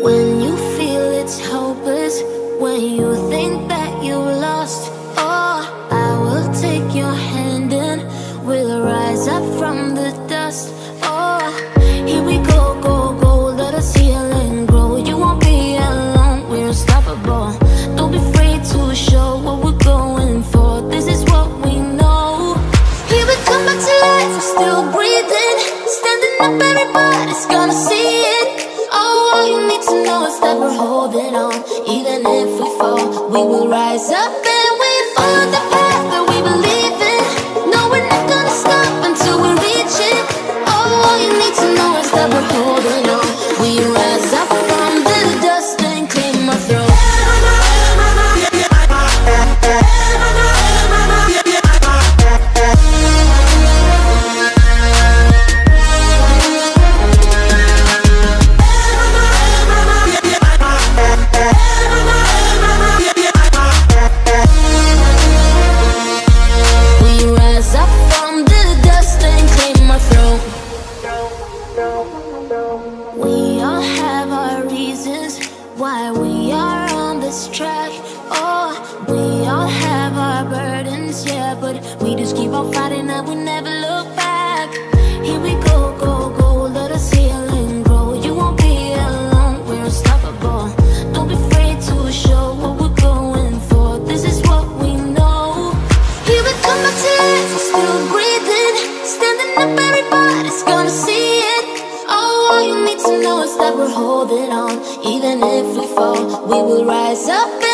When you feel it's hopeless, when you think that you lost, oh, I will take your hand and we'll rise up from the dust. Oh, here we go, go, go, let us heal and grow. You won't be alone, we're unstoppable. Don't be afraid to show what we're going for. This is what we know. Here we come back to life, we're still breathing. Standing up, everybody's gonna see it. Oh, all you need to know is that we're holding on. Even if we fall, we will rise up and we follow the path that we believe in. No, we're not gonna stop until we reach it. Oh, all you need to know is that we're holding on. We rise up from the dust and claim our throne. We all have our reasons why we are on this track. Oh, we all have our burdens, yeah, but we just keep on fighting and we never look back. Here we go, go, go, let us heal and grow. You won't be alone, we're unstoppable. Don't be afraid to show what we're going for. This is what we know. Here we come back to life, we're still breathing. Standing up, everybody's gonna see it. All you need to know is that we're holding on. Even if we fall, we will rise up.